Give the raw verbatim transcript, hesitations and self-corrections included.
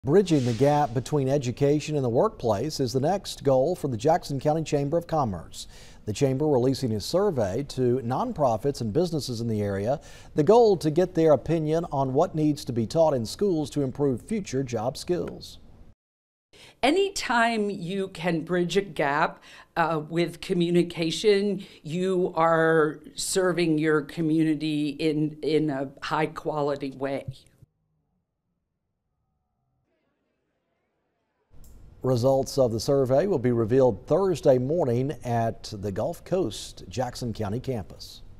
Bridging the gap between education and the workplace is the next goal for the Jackson County Chamber of Commerce. The Chamber releasing a survey to nonprofits and businesses in the area. The goal to get their opinion on what needs to be taught in schools to improve future job skills. Anytime you can bridge a gap uh, with communication, you are serving your community in, in a high quality way. Results of the survey will be revealed Thursday morning at the Gulf Coast Jackson County campus.